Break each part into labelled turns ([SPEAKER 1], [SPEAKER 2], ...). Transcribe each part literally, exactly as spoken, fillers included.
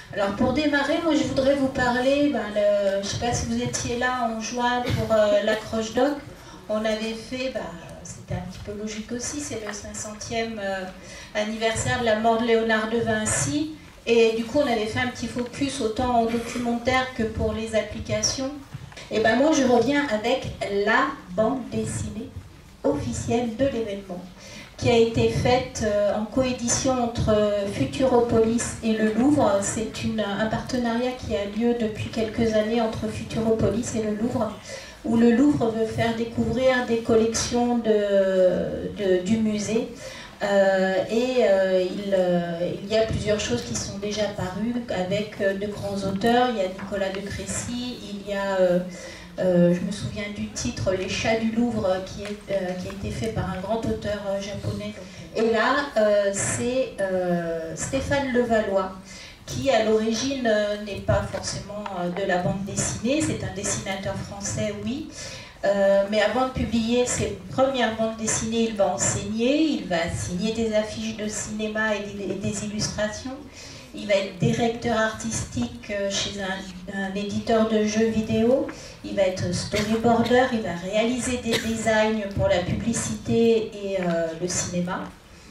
[SPEAKER 1] Alors pour démarrer, moi je voudrais vous parler, ben, le, je ne sais pas si vous étiez là en juin pour euh, l'accroche doc, on avait fait, ben, c'était un petit peu logique aussi, c'est le cinq centième euh, anniversaire de la mort de Léonard de Vinci, et du coup on avait fait un petit focus autant en documentaire que pour les applications. Et ben moi je reviens avec la bande dessinée officielle de l'événement, qui a été faite en coédition entre Futuropolis et le Louvre. C'est un partenariat qui a lieu depuis quelques années entre Futuropolis et le Louvre, où le Louvre veut faire découvrir des collections de, de, du musée. Euh, et euh, il, euh, il y a plusieurs choses qui sont déjà parues avec euh, de grands auteurs. Il y a Nicolas de Crécy, il y a... Euh, Euh, je me souviens du titre, Les Chats du Louvre, qui, est, euh, qui a été fait par un grand auteur euh, japonais. Et là, euh, c'est euh, Stéphane Levallois, qui à l'origine euh, n'est pas forcément euh, de la bande dessinée, c'est un dessinateur français, oui. Euh, mais avant de publier ses premières bandes dessinées, il va enseigner, il va signer des affiches de cinéma et des, des illustrations. Il va être directeur artistique chez un, un éditeur de jeux vidéo. Il va être storyboarder, il va réaliser des designs pour la publicité et euh, le cinéma.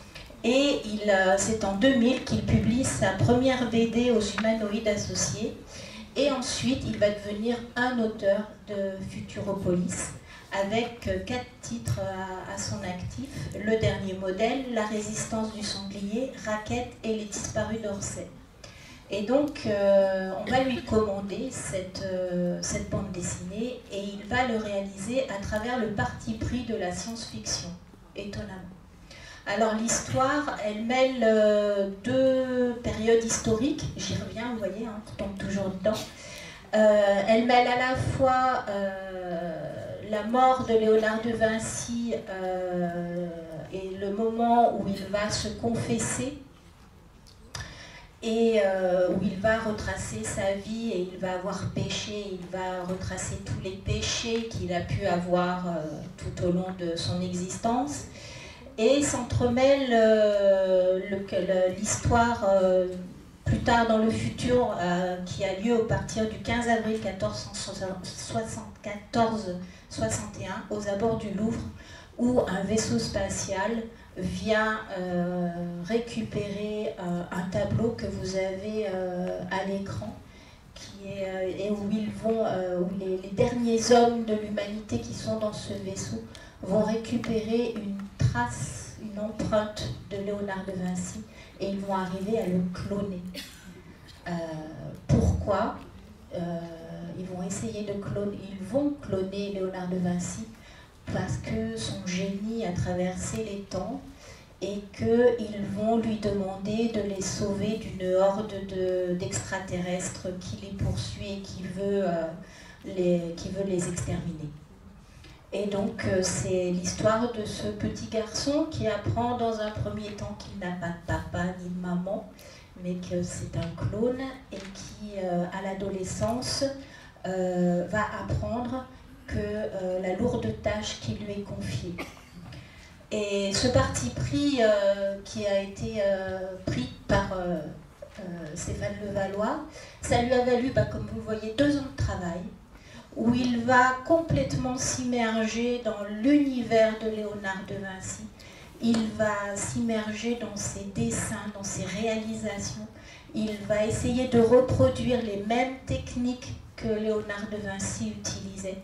[SPEAKER 1] Et euh, c'est en deux mille qu'il publie sa première B D aux humanoïdes associés. Et ensuite, il va devenir un auteur de Futuropolis, avec quatre titres à, à son actif: Le Dernier Modèle, La Résistance du Sanglier, Raquette et Les Disparus d'Orsay. Et donc, euh, on va lui commander cette, euh, cette bande dessinée et il va le réaliser à travers le parti pris de la science-fiction, étonnamment. Alors l'histoire, elle mêle euh, deux périodes historiques, j'y reviens, vous voyez, hein, on tombe toujours dedans. Euh, elle mêle à la fois euh, la mort de Léonard de Vinci euh, et le moment où il va se confesser et euh, où il va retracer sa vie et il va avoir péché, il va retracer tous les péchés qu'il a pu avoir euh, tout au long de son existence. Et s'entremêle euh, l'histoire euh, plus tard dans le futur euh, qui a lieu à partir du quinze avril mille quatre cent soixante-quatorze soixante et un aux abords du Louvre, où un vaisseau spatial vient euh, récupérer euh, un tableau que vous avez euh, à l'écran, qui est euh, et où ils vont, euh, où les, les derniers hommes de l'humanité qui sont dans ce vaisseau vont récupérer une trace, une empreinte de Léonard de Vinci, et ils vont arriver à le cloner. Euh, pourquoi euh, ils vont essayer de cloner, ils vont cloner Léonard de Vinci parce que son génie a traversé les temps et qu'ils vont lui demander de les sauver d'une horde de, d'extraterrestres qui les poursuit et qui veut, euh, les, qui veut les exterminer. Et donc euh, c'est l'histoire de ce petit garçon qui apprend dans un premier temps qu'il n'a pas de papa ni de maman, mais que c'est un clone, et qui euh, à l'adolescence euh, va apprendre que euh, la lourde tâche qui lui est confiée. Et ce parti pris euh, qui a été euh, pris par euh, euh, Stéphane Levallois, ça lui a valu, bah, comme vous le voyez, deux ans de travail, où il va complètement s'immerger dans l'univers de Léonard de Vinci. Il va s'immerger dans ses dessins, dans ses réalisations. Il va essayer de reproduire les mêmes techniques que Léonard de Vinci utilisait.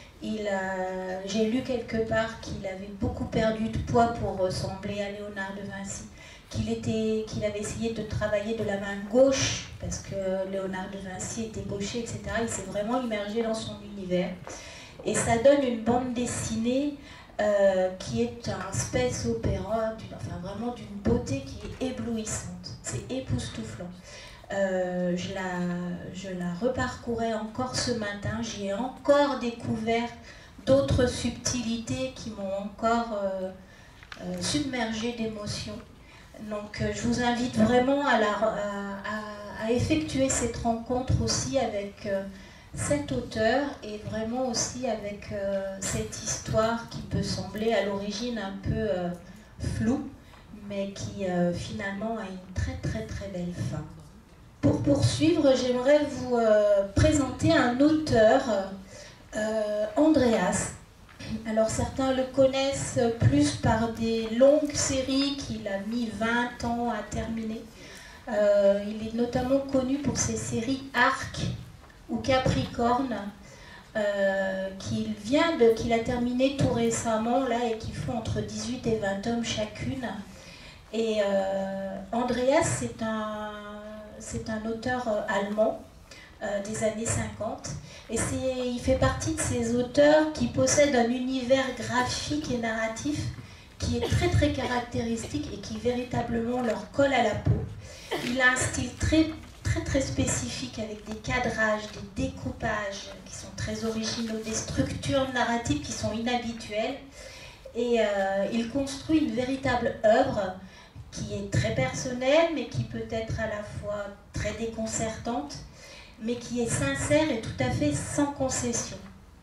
[SPEAKER 1] J'ai lu quelque part qu'il avait beaucoup perdu de poids pour ressembler à Léonard de Vinci, qu'il était, qu'il avait essayé de travailler de la main gauche, parce que Léonard de Vinci était gaucher, et cetera. Il s'est vraiment immergé dans son univers. Et ça donne une bande dessinée euh, qui est un space opéra, enfin vraiment d'une beauté qui est éblouissante. C'est époustouflant. Euh, je, la, je la reparcourais encore ce matin, j'y ai encore découvert d'autres subtilités qui m'ont encore euh, euh, submergée d'émotions. Donc euh, je vous invite vraiment à, la, à, à, à effectuer cette rencontre aussi avec euh, cet auteur, et vraiment aussi avec euh, cette histoire qui peut sembler à l'origine un peu euh, floue, mais qui euh, finalement a une très très très belle fin. Pour poursuivre, j'aimerais vous euh, présenter un auteur, euh, Andreas. Alors certains le connaissent plus par des longues séries qu'il a mis vingt ans à terminer. Euh, il est notamment connu pour ses séries Arc ou Capricorne, euh, qu'il vient de, qu'il a terminé tout récemment là, et qui font entre dix-huit et vingt tomes chacune. Et euh, Andreas, c'est un, c'est un auteur allemand euh, des années cinquante. Et il fait partie de ces auteurs qui possèdent un univers graphique et narratif qui est très très caractéristique et qui véritablement leur colle à la peau. Il a un style très très très spécifique avec des cadrages, des découpages qui sont très originaux, des structures narratives qui sont inhabituelles. Et euh, il construit une véritable œuvre qui est très personnelle, mais qui peut être à la fois très déconcertante, mais qui est sincère et tout à fait sans concession.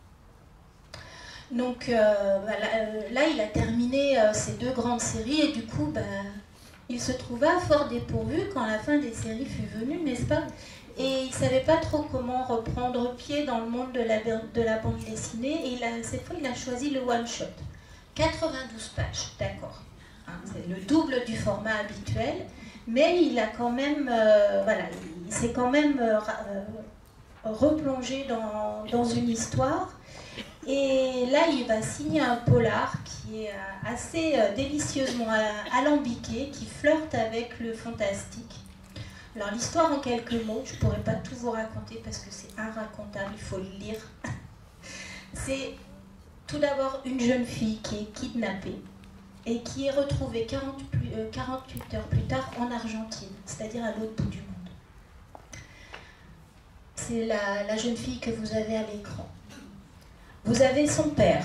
[SPEAKER 1] Donc euh, bah, là, là, il a terminé euh, ces deux grandes séries et du coup, bah, il se trouva fort dépourvu quand la fin des séries fut venue, n'est-ce pas? Et il ne savait pas trop comment reprendre pied dans le monde de la, de la bande dessinée. Et il a, cette fois, il a choisi le one-shot. quatre-vingt-douze pages, d'accord. Hein, c'est le double du format habituel. Mais il a quand même, euh, voilà, il s'est quand même euh, replongé dans, dans une histoire. Et là, il va signer un polar qui est assez euh, délicieusement alambiqué, qui flirte avec le fantastique. Alors l'histoire en quelques mots, je ne pourrais pas tout vous raconter parce que c'est inracontable, il faut le lire. C'est tout d'abord une jeune fille qui est kidnappée et qui est retrouvée quarante-huit heures plus tard en Argentine, c'est-à-dire à, à l'autre bout du monde. C'est la, la jeune fille que vous avez à l'écran. Vous avez son père,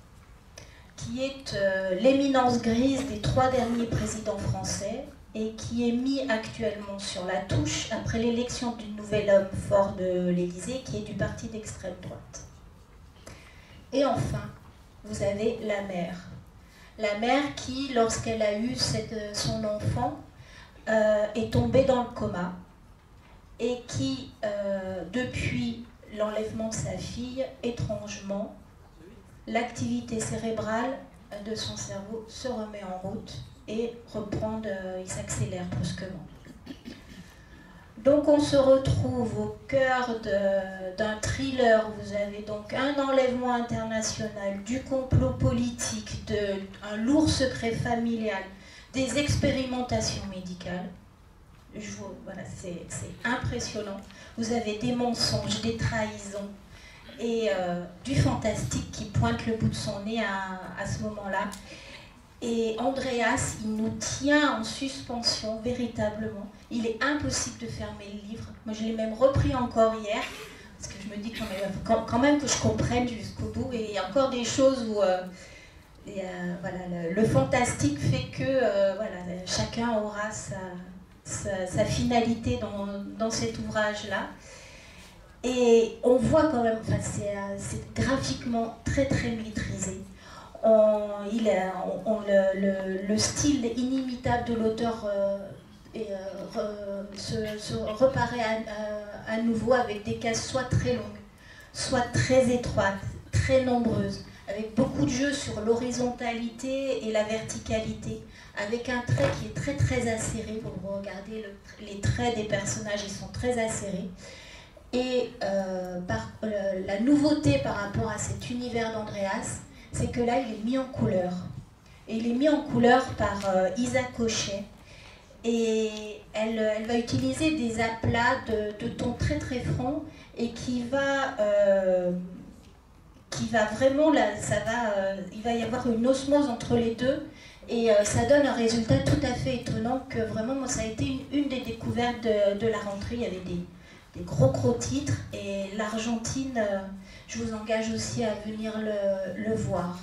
[SPEAKER 1] qui est euh, l'éminence grise des trois derniers présidents français et qui est mis actuellement sur la touche après l'élection du nouvel homme fort de l'Élysée, qui est du parti d'extrême droite. Et enfin, vous avez la mère. La mère qui, lorsqu'elle a eu cette, son enfant, euh, est tombée dans le coma et qui, euh, depuis l'enlèvement de sa fille, étrangement, l'activité cérébrale de son cerveau se remet en route et reprend, de, il s'accélère brusquement. Donc on se retrouve au cœur d'un thriller. Vous avez donc un enlèvement international, du complot politique, de, un lourd secret familial, des expérimentations médicales. Je vous, voilà, c'est impressionnant. Vous avez des mensonges, des trahisons et euh, du fantastique qui pointe le bout de son nez à, à ce moment-là. Et Andreas, il nous tient en suspension véritablement. Il est impossible de fermer le livre. Moi, je l'ai même repris encore hier parce que je me dis quand même, quand, quand même que je comprenne jusqu'au bout. Et il y a encore des choses où euh, et, euh, voilà, le, le fantastique fait que euh, voilà, chacun aura sa... Sa, sa finalité dans, dans cet ouvrage-là. Et on voit quand même, enfin, c'est graphiquement très très maîtrisé. On, il a, on, on, le, le, le style inimitable de l'auteur euh, euh, se, se reparaît à, à, à nouveau avec des cases soit très longues, soit très étroites, très nombreuses, avec beaucoup de jeux sur l'horizontalité et la verticalité, avec un trait qui est très très acéré. Vous regardez le, les traits des personnages, ils sont très acérés. Et euh, par, euh, la nouveauté par rapport à cet univers d'Andreas, c'est que là, il est mis en couleur. Et il est mis en couleur par euh, Isa Cochet. Et elle, elle va utiliser des aplats de, de tons très très francs et qui va... Euh, qui va vraiment, là, ça va, euh, il va y avoir une osmose entre les deux et euh, ça donne un résultat tout à fait étonnant que vraiment, moi, ça a été une, une des découvertes de, de la rentrée. Il y avait des, des gros gros titres et l'Argentine, euh, je vous engage aussi à venir le, le voir.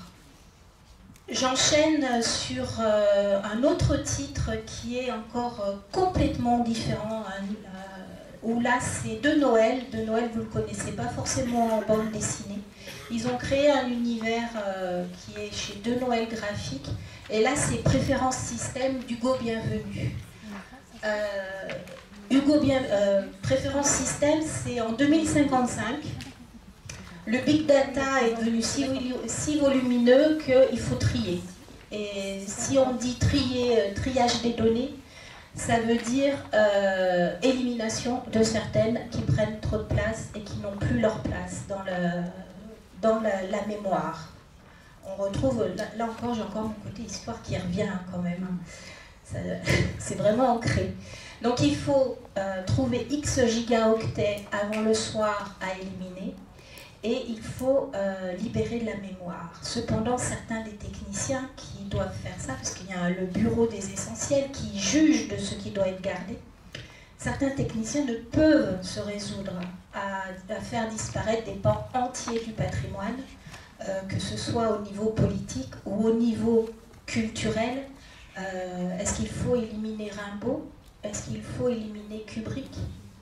[SPEAKER 1] J'enchaîne sur euh, un autre titre qui est encore euh, complètement différent, hein, euh, où là c'est de Noël. De Noël, vous ne le connaissez pas forcément en bande dessinée. Ils ont créé un univers euh, qui est chez De Noël Graphique. Et là, c'est Préférence Système d'Hugo Bienvenu. Euh, Hugo Bien, euh, Préférence Système, c'est en deux mille cinquante-cinq. Le big data est devenu si, si volumineux qu'il faut trier. Et si on dit trier, triage des données, ça veut dire euh, élimination de certaines qui prennent trop de place et qui n'ont plus leur place dans, le, dans la, la mémoire. On retrouve, là, là encore, j'ai encore mon côté histoire qui revient quand même. C'est vraiment ancré. Donc il faut euh, trouver X gigaoctets avant le soir à éliminer. Et il faut euh, libérer de la mémoire. Cependant, certains des techniciens qui doivent faire ça, parce qu'il y a le bureau des essentiels qui juge de ce qui doit être gardé, certains techniciens ne peuvent se résoudre à, à faire disparaître des pans entiers du patrimoine, euh, que ce soit au niveau politique ou au niveau culturel. Euh, Est-ce qu'il faut éliminer Rimbaud? Est-ce qu'il faut éliminer Kubrick?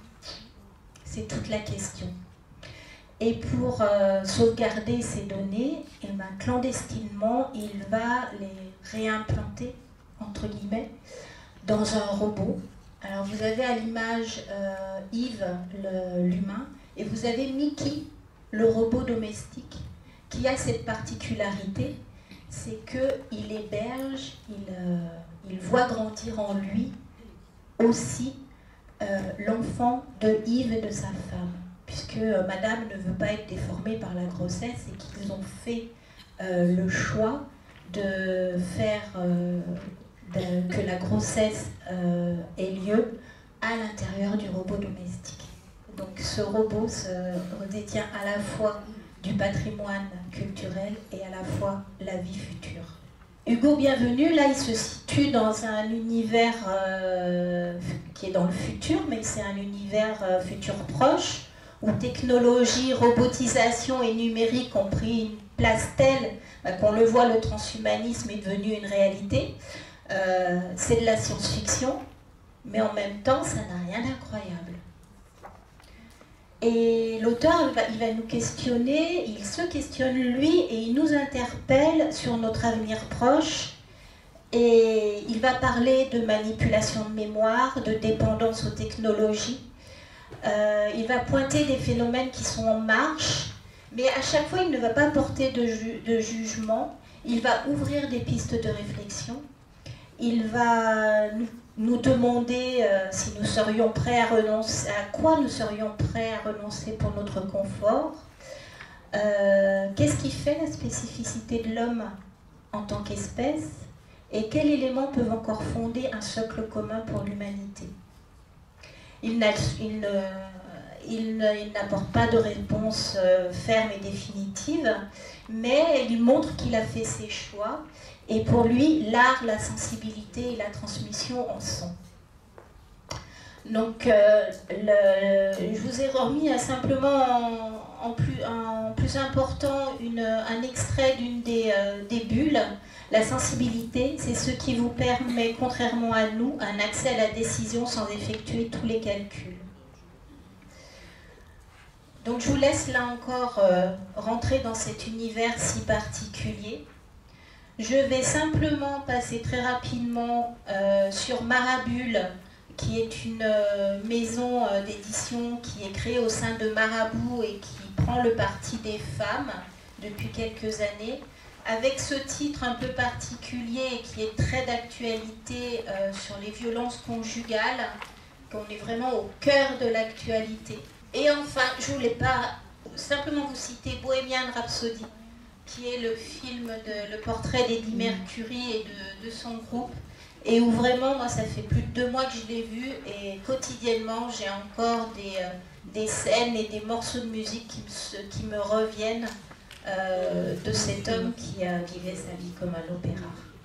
[SPEAKER 1] C'est toute la question. Et pour euh, sauvegarder ces données, eh ben, clandestinement, il va les réimplanter, entre guillemets, dans un robot. Alors vous avez à l'image euh, Yves, l'humain, et vous avez Mickey, le robot domestique, qui a cette particularité, c'est qu'il héberge, il, euh, il voit grandir en lui aussi euh, l'enfant de Yves et de sa femme. Puisque euh, madame ne veut pas être déformée par la grossesse et qu'ils ont fait euh, le choix de faire euh, de, que la grossesse euh, ait lieu à l'intérieur du robot domestique. Donc ce robot se détient à la fois du patrimoine culturel et à la fois la vie future. Hugo Bienvenu, là il se situe dans un univers euh, qui est dans le futur, mais c'est un univers euh, futur proche, où technologie, robotisation et numérique ont pris une place telle bah, qu'on le voit, le transhumanisme est devenu une réalité. Euh, c'est de la science-fiction, mais en même temps, ça n'a rien d'incroyable. Et l'auteur, il va, il va nous questionner, il se questionne lui et il nous interpelle sur notre avenir proche. Et il va parler de manipulation de mémoire, de dépendance aux technologies. Euh, il va pointer des phénomènes qui sont en marche, mais à chaque fois il ne va pas porter de, ju de jugement, il va ouvrir des pistes de réflexion, il va nous, nous demander euh, si nous serions prêts à renoncer, à quoi nous serions prêts à renoncer pour notre confort, euh, qu'est-ce qui fait la spécificité de l'homme en tant qu'espèce, et quels éléments peuvent encore fonder un socle commun pour l'humanité. Il n'apporte pas de réponse euh, ferme et définitive, mais il montre qu'il a fait ses choix, et pour lui, l'art, la sensibilité et la transmission en sont. Donc, euh, le, je vous ai remis euh, simplement en, en, plus, en plus important une, un extrait d'une des, euh, des bulles. La sensibilité, c'est ce qui vous permet, contrairement à nous, un accès à la décision sans effectuer tous les calculs. Donc je vous laisse là encore euh, rentrer dans cet univers si particulier. Je vais simplement passer très rapidement euh, sur Marabule, qui est une euh, maison euh, d'édition qui est créée au sein de Marabout et qui prend le parti des femmes depuis quelques années, avec ce titre un peu particulier et qui est très d'actualité euh, sur les violences conjugales, qu'on est vraiment au cœur de l'actualité. Et enfin, je ne voulais pas simplement vous citer Bohemian Rhapsody, qui est le film, de, le portrait d'Eddie Mercury et de, de son groupe, et où vraiment, moi, ça fait plus de deux mois que je l'ai vu, et quotidiennement, j'ai encore des, euh, des scènes et des morceaux de musique qui me, qui me reviennent euh, de cet homme qui euh, vivait sa vie comme un opéra.